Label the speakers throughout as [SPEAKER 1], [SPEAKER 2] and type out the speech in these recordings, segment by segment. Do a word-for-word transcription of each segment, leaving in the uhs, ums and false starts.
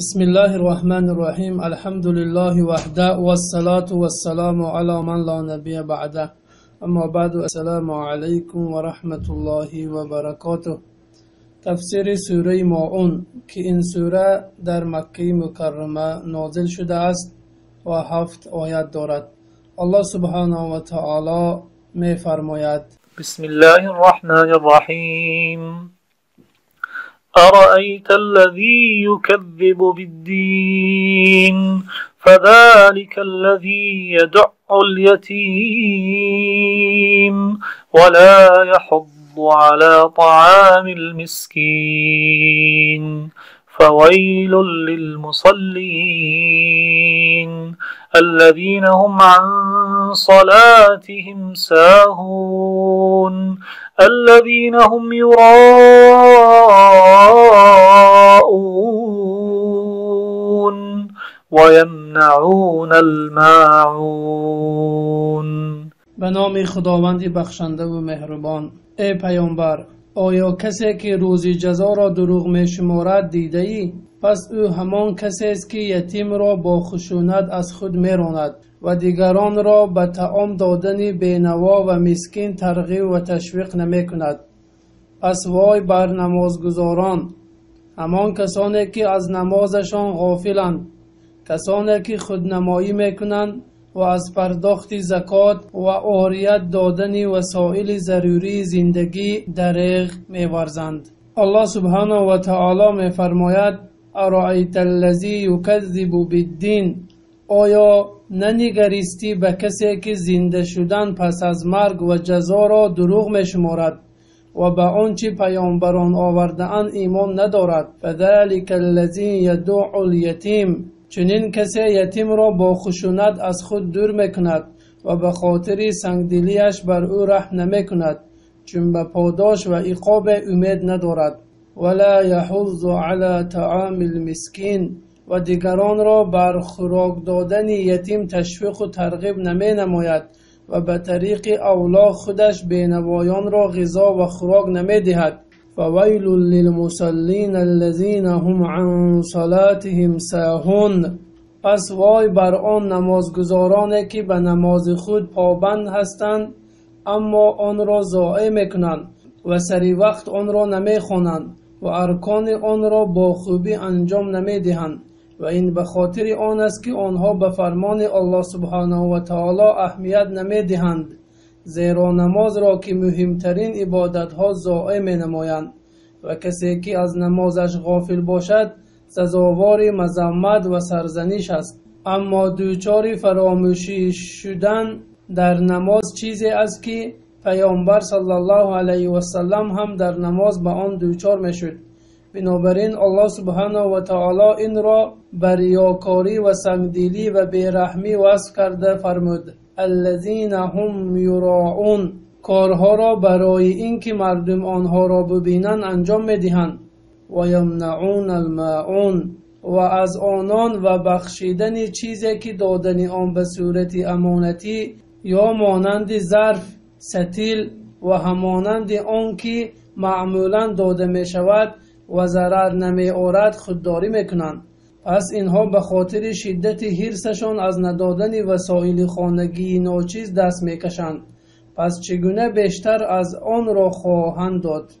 [SPEAKER 1] بسم الله الرحمن الرحیم. الحمد لله وحده والصلاة والسلام على من لا نبی بعده. اما بعد، السلام علیکم و رحمت الله و برکاته. تفسیر سوره ماعون که این سوره در مکه مکرمه نازل شده است و هفت آیت دارد. الله سبحانه و تعالی می فرماید:
[SPEAKER 2] بسم الله الرحمن الرحیم. أرأيت الذي يكذب بالدين فذلك الذي يدع اليتيم ولا يحض على طعام المسكين فويل للمصلين الذين هم عن صلاتهم ساهون الذين هم يراءون ويمنعون الماعون.
[SPEAKER 1] به نام خداوند بخشنده و مهربان. ای پیامبر، آیا کسی که روز جزا را دروغ می شمارد دیده ای؟ پس او همان کسی است که یتیم را با خشونت از خود می راند و دیگران را به طعام دادن بینوا و مسکین ترغیب و تشویق نمی کند. پس وای بر نمازگزاران، همان کسانی که از نمازشان غافلند، کسانی که خودنمایی می کنند و از پرداخت زکات و عاریت دادن وسایل ضروری زندگی دریغ می ورزند. الله سبحانه و تعالی می فرماید: ارائیت الذی یکذب بالدین، آیا ننگریستی به کسی که زنده شدن پس از مرگ و جزا را دروغ می شمارد و به آنچه پیامبران آورده‌اند ایمان ندارد؟ فذلک الذی یدع الیتیم، چنین کسی یتیم را با خشونت از خود دور می کند و به خاطر سنگدلیش بر او رحم نمی کند، چون به پاداش و عقاب امید ندارد. ولا یحض علی طعام المسکین، و دیگران را بر خوراک دادن یتیم تشویق و ترغیب نمی نماید و به طریق اولا خودش بینوایان را غذا و خوراک نمی دهد. فویل للمصلین الذین هم عن صلاتهم ساهون، پس وای بر آن نمازگزارانی که به نماز خود پابند هستند اما آن را ضایع میکنند و سری وقت آن را نمیخوانند و ارکان آن را با خوبی انجام نمیدهند. و این به خاطر آن است که آنها به فرمان الله سبحانه و تعالی اهمیت نمیدهند، زیرا نماز را که مهمترین عبادت ها ضایع می نمایند و کسی که از نمازش غافل باشد سزاوار مذمت و سرزنش است. اما دوچار فراموشی شدن در نماز چیزی است که پیامبر صلی الله علیه و سلم هم در نماز به آن دوچار می شد. بنابراین الله سبحانه و تعالی این را بر ریاکاری و سنگدلی و بیرحمی وصف کرده فرمود: الذین هم یراءون، کارها را برای اینکه مردم آنها را ببینند انجام میدهند. و یمنعون الماعون، و از آنان و بخشیدن چیزی که دادن آن به صورت امانتی یا مانند ظرف، ستیل و همانند آن که معمولا داده می شود و ضرر نمی آورد خودداری میکنند. پس اینها به خاطر شدت حرصشان از ندادن وسایل خانگی ناچیز دست میکشند. پس چگونه بیشتر از آن را خواهند داد؟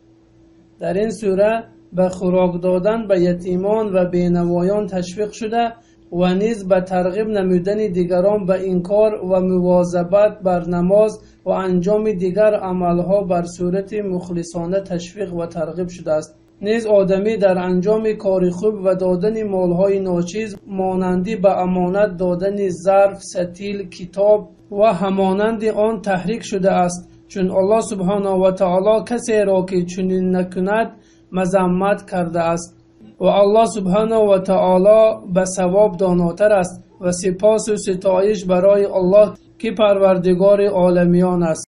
[SPEAKER 1] در این سوره به خوراک دادن به یتیمان و بینوایان تشویق شده و نیز به ترغیب نمودن دیگران به این کار و مواظبت بر نماز و انجام دیگر عملها بر صورت مخلصانه تشویق و ترغیب شده است. نیز آدمی در انجام کار خوب و دادن مالهای ناچیز مانندی به امانت دادن ظرف، ستیل، کتاب و همانند آن تحریک شده است، چون الله سبحانه و تعالی کسی را که چنین نکند مذمت کرده است و الله سبحانه و تعالی به ثواب داناتر است. و سپاس و ستایش برای الله که پروردگار عالمیان است.